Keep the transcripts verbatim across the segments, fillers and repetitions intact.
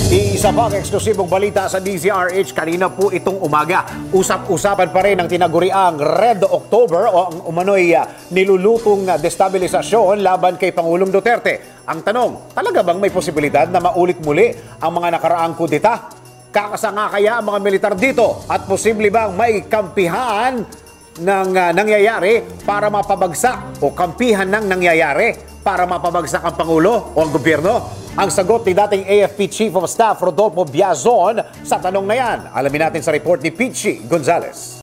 Isa pang eksklusibong balita sa D Z R H kanina po itong umaga. Usap-usapan pa rin ang tinaguriang Red October o ang umano'y uh, nilulutong uh, destabilisasyon laban kay Pangulong Duterte. Ang tanong, talaga bang may posibilidad na maulit muli ang mga nakaraang kudeta? Kakasanga kaya ang mga militar dito? At posible bang may kampihan ng uh, nangyayari para mapabagsak o kampihan ng nangyayari para mapabagsak ang Pangulo o ang gobyerno? Ang sagot ni dating A F P Chief of Staff Rodolfo Biazon sa tanong na yan. Alamin natin sa report ni Pichi Gonzales.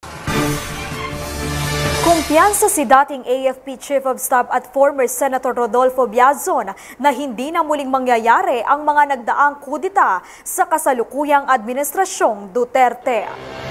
Kumpiyansa si dating A F P Chief of Staff at former Senator Rodolfo Biazon na hindi na muling mangyayari ang mga nagdaang kudeta sa kasalukuyang administrasyong Duterte.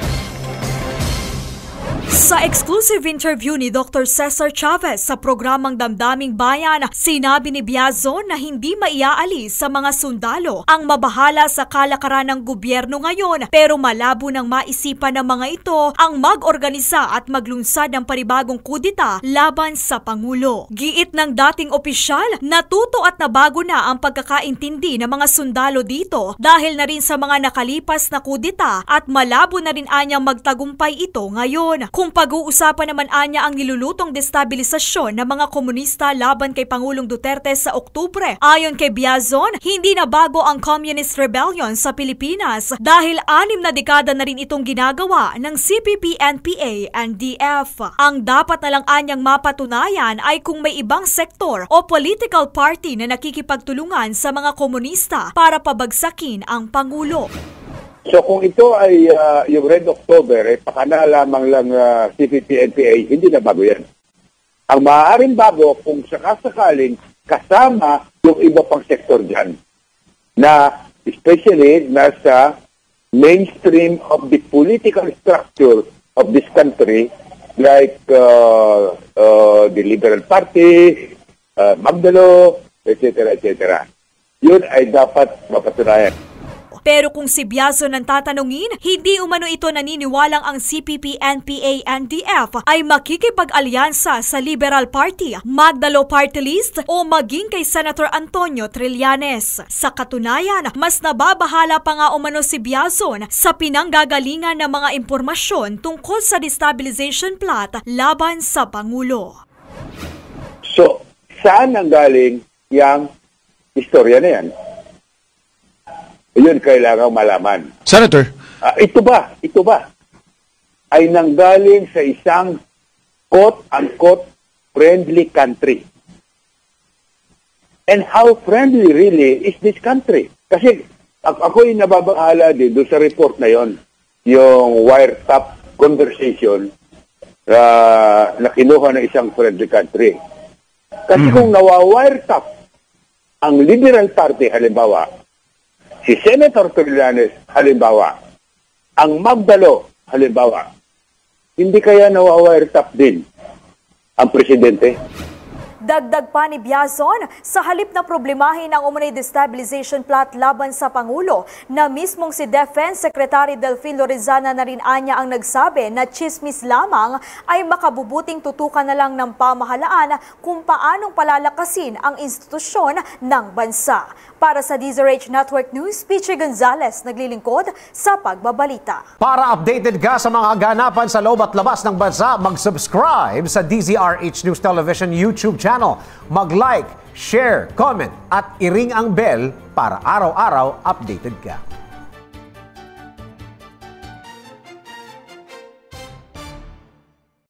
Sa exclusive interview ni Doctor Cesar Chavez sa programang Damdaming Bayan, sinabi ni Biazon na hindi maiaalis sa mga sundalo ang mabahala sa kalakaran ng gobyerno ngayon, pero malabo nang maisipan ng mga ito ang mag-organisa at maglunsad ng panibagong kudeta laban sa Pangulo. Giit ng dating opisyal, natuto at nabago na ang pagkakaintindi ng mga sundalo dito dahil na rin sa mga nakalipas na kudeta at malabo na rin anyang magtagumpay ito ngayon. Kung pag-uusapan naman anya ang nilulutong destabilisasyon ng mga komunista laban kay Pangulong Duterte sa Oktubre, ayon kay Biazon, hindi na bago ang Communist Rebellion sa Pilipinas dahil anim na dekada na rin itong ginagawa ng C P P N P A and D F. Ang dapat na lang anyang mapatunayan ay kung may ibang sektor o political party na nakikipagtulungan sa mga komunista para pabagsakin ang Pangulo. So kung ito ay uh, yung Red October, eh, pakana lamang lang uh, C P P N P A, hindi na bago yan. Ang maaaring bago kung sakasakaling kasama yung iba pang sektor dyan na especially nasa mainstream of the political structure of this country like uh, uh, the Liberal Party, uh, Magdalo, et cetera et cetera. Yun ay dapat mapatunayan. Pero kung si Biazon ang tatanungin, hindi umano ito naniniwalang ang C P P N P A and D F ay makikipag-alyansa sa Liberal Party, Magdalo Party List o maging kay Senator Antonio Trillanes. Sa katunayan, mas nababahala pa nga umano si Biazon sa pinanggagalingan ng mga impormasyon tungkol sa destabilization plot laban sa Pangulo. So, saan nanggaling yung istorya na yan? Yun kailangang malaman. Senator? Uh, ito ba, ito ba, ay nanggaling sa isang quote-unquote friendly country. And how friendly really is this country? Kasi ako yung nababahala din doon sa report na yon, yung wiretap conversation uh, na kinuha ng isang friendly country. Kasi mm-hmm. kung nawa-wiretap ang Liberal Party, halimbawa, si Senator Trillanes, halimbawa, ang Magdalo, halimbawa, hindi kaya nawa-wiretap din ang presidente? Dagdag pa ni Biazon, sa halip na problemahin ang umunay destabilization plot laban sa Pangulo, na mismong si Defense Secretary Delfin Lorenzana na rin anya ang nagsabi na chismis lamang ay makabubuting tutukan na lang ng pamahalaan kung paanong palalakasin ang institusyon ng bansa. Para sa D Z R H Network News, Pichi Gonzales naglilingkod sa pagbabalita. Para updated ka sa mga ganapan sa loob at labas ng bansa, mag-subscribe sa D Z R H News Television YouTube channel. Mag-like, share, comment at i-ring ang bell para araw-araw updated ka.